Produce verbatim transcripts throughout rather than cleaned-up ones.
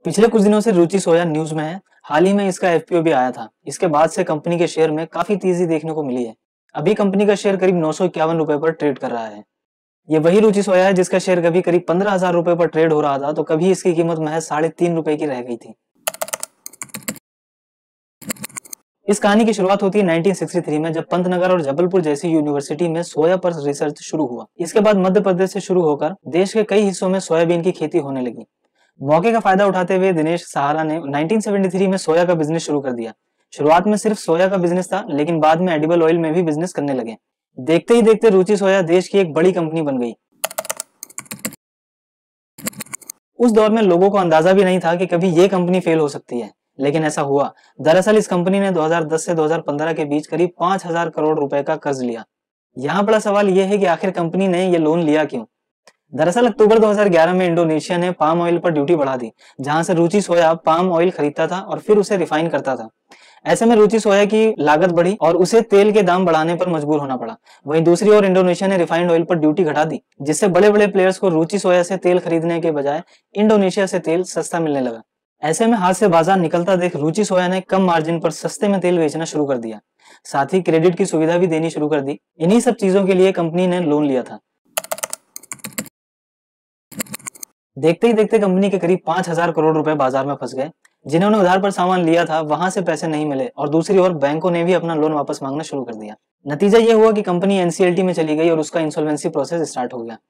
पिछले कुछ दिनों से रुचि सोया न्यूज में है। हाल ही में इसका एफपीओ भी आया था। इसके बाद से कंपनी के शेयर में काफी तेजी देखने को मिली है। अभी कंपनी का शेयर करीब नौ सौ इक्यावन रुपए पर ट्रेड कर रहा है। ये वही रुचि सोया है जिसका शेयर कभी करीब पंद्रह हजार रुपए पर ट्रेड हो रहा था, तो कभी इसकी कीमत महज साढ़े तीन रुपए की रह गई थी। इस कहानी की शुरुआत होती है उन्नीस सौ तिरसठ में, जब पंतनगर और जबलपुर जैसी यूनिवर्सिटी में सोया पर रिसर्च शुरू हुआ। इसके बाद मध्य प्रदेश से शुरू होकर देश के कई हिस्सों में सोयाबीन की खेती होने लगी। मौके का फायदा उठाते हुए दिनेश सहारा ने उन्नीस सौ तिहत्तर में सोया का बिजनेस शुरू कर दिया। शुरुआत में सिर्फ सोया का बिजनेस था, लेकिन बाद में एडिबल ऑयल में भी बिजनेस करने लगे। देखते ही देखते रुचि सोया देश की एक बड़ी कंपनी बन गई। उस दौर में लोगों को अंदाजा भी नहीं था कि कभी ये कंपनी फेल हो सकती है, लेकिन ऐसा हुआ। दरअसल इस कंपनी ने दो हज़ार दस से दो हज़ार पंद्रह के बीच करीब पांच हजार करोड़ रुपए का कर्ज लिया। यहाँ बड़ा सवाल यह है कि आखिर कंपनी ने यह लोन लिया क्यों। दरअसल अक्टूबर दो हज़ार ग्यारह में इंडोनेशिया ने पाम ऑयल पर ड्यूटी बढ़ा दी, जहां से रुचि सोया पाम ऑयल खरीदता था और फिर उसे रिफाइन करता था। ऐसे में रुचि सोया की लागत बढ़ी और उसे तेल के दाम बढ़ाने पर मजबूर होना पड़ा। वहीं दूसरी ओर इंडोनेशिया ने रिफाइंड ऑयल पर ड्यूटी घटा दी, जिससे बड़े बड़े प्लेयर्स को रुचि सोया से तेल खरीदने के बजाय इंडोनेशिया से तेल सस्ता मिलने लगा। ऐसे में हाथ से बाजार निकलता देख रुचि सोया ने कम मार्जिन पर सस्ते में तेल बेचना शुरू कर दिया। साथ ही क्रेडिट की सुविधा भी देनी शुरू कर दी। इन्हीं सब चीजों के लिए कंपनी ने लोन लिया था। देखते ही देखते कंपनी के करीब पांच हजार करोड़ रुपए बाजार में फंस गए। जिन्होंने उधार पर सामान लिया था वहां से पैसे नहीं मिले और दूसरी ओर बैंकों ने भी अपना लोन वापस मांगना शुरू कर दिया। नतीजा यह हुआ कि कंपनी एनसीएलटी में चली गई और उसका इंसॉल्वेंसी प्रोसेस स्टार्ट हो गया।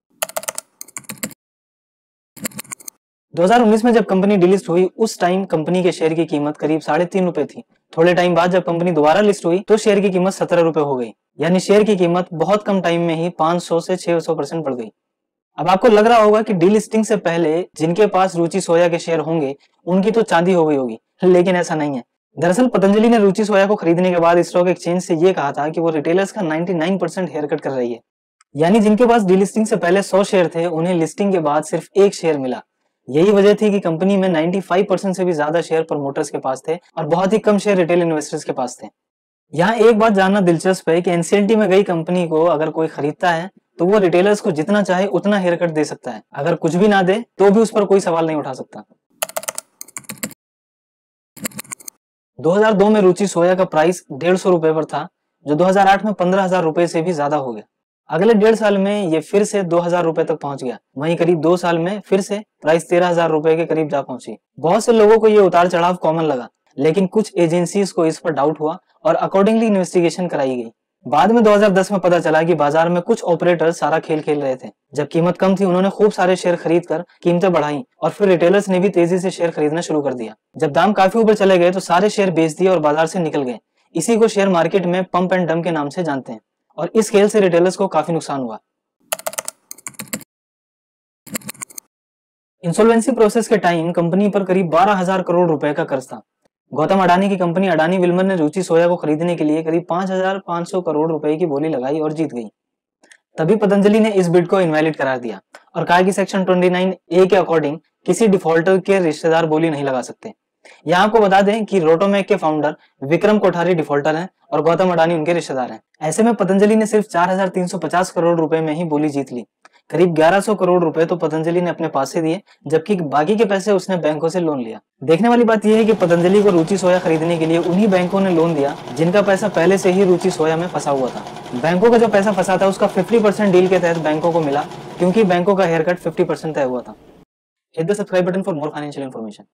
दो हज़ार उन्नीस में जब कंपनी डिलिस्ट हुई, उस टाइम कंपनी के शेयर की कीमत करीब साढ़े तीन रुपए थी। थोड़े टाइम बाद जब कंपनी दोबारा लिस्ट हुई तो शेयर की कीमत सत्रह रुपए हो गई। यानी शेयर की कीमत बहुत कम टाइम में ही पांच सौ से छह सौ परसेंट बढ़ गई। अब आपको लग रहा होगा कि डीलिस्टिंग से पहले जिनके पास रुचि सोया के शेयर होंगे उनकी तो चांदी हो गई होगी, लेकिन ऐसा नहीं है। दरअसल पतंजलि ने रुचि सोया को खरीदने के बाद स्टॉक एक्सचेंज से यह कहा था कि वो रिटेलर्स का निन्यानवे परसेंट हेयर कट कर रही है। यानी जिनके पास डीलिस्टिंग से पहले सौ शेयर थे, उन्हें लिस्टिंग के बाद सिर्फ एक शेयर मिला। यही वजह थी कि कंपनी में पचानवे परसेंट से भी ज्यादा शेयर प्रमोटर्स के पास थे और बहुत ही कम शेयर रिटेल इन्वेस्टर्स के पास थे। यहाँ एक बात जानना दिलचस्प है कि एनसीएलटी में गई कंपनी को अगर कोई खरीदता है तो वो रिटेलर्स को जितना चाहे उतना हेयर कट दे सकता है। अगर कुछ भी ना दे तो भी उस पर कोई सवाल नहीं उठा सकता। दो हज़ार दो में रुचि सोया का प्राइस डेढ़ सौ रुपए पर था, जो दो हज़ार आठ में पंद्रह हजार रुपए से भी ज्यादा हो गया। अगले डेढ़ साल में ये फिर से दो हजार रुपए तक पहुंच गया। वहीं करीब दो साल में फिर से प्राइस तेरह हजार रुपए के करीब जा पहुंची। बहुत से लोगों को ये उतार चढ़ाव कॉमन लगा, लेकिन कुछ एजेंसीज को इस पर डाउट हुआ और अकॉर्डिंगली इन्वेस्टिगेशन कराई गई। बाद में दो हज़ार दस में पता चला कि बाजार में कुछ ऑपरेटर सारा खेल खेल रहे थे। जब कीमत कम थी उन्होंने खूब सारे शेयर खरीद कर कीमतें बढ़ाई और फिर रिटेलर्स ने भी तेजी से शेयर खरीदना शुरू कर दिया। जब दाम काफी ऊपर चले गए तो सारे शेयर बेच दिए और बाजार से निकल गए। इसी को शेयर मार्केट में पंप एंड डंप के नाम से जानते हैं और इस खेल से रिटेलर्स को काफी नुकसान हुआ। इंसॉल्वेंसी प्रोसेस के टाइम कंपनी पर करीब बारह हजार करोड़ रुपए का कर्ज था। गौतम अडानी की कंपनी अडानी विल्मर ने रुचि सोया को खरीदने के लिए करीब पांच हजार पांच सौ करोड़ रुपए की बोली लगाई और जीत गई। तभी पतंजलि ने इस बिड को इनवैलिड करार दिया और कहा कि सेक्शन उनतीस ए के अकॉर्डिंग किसी डिफॉल्टर के रिश्तेदार बोली नहीं लगा सकते। यहाँ आपको बता दें कि रोटोमैक के फाउंडर विक्रम कोठारी डिफॉल्टर हैं और गौतम अडानी उनके रिश्तेदार हैं। ऐसे में पतंजलि ने सिर्फ चार हजार तीन सौ पचास करोड़ रुपए में ही बोली जीत ली। करीब ग्यारह सौ करोड़ रुपए तो पतंजलि ने अपने पास से दिए, जबकि बाकी के पैसे उसने बैंकों से लोन लिया। देखने वाली बात यह है कि पतंजलि को रुचि सोया खरीदने के लिए उन्हीं बैंकों ने लोन दिया जिनका पैसा पहले से ही रुचि सोया में फंसा हुआ था। बैंकों का जो पैसा फंसा था उसका पचास परसेंट डील के तहत बैंकों को मिला, क्योंकि बैंकों का हेयर कट पचास परसेंट तय हुआ था। Hit the subscribe button for more financial information.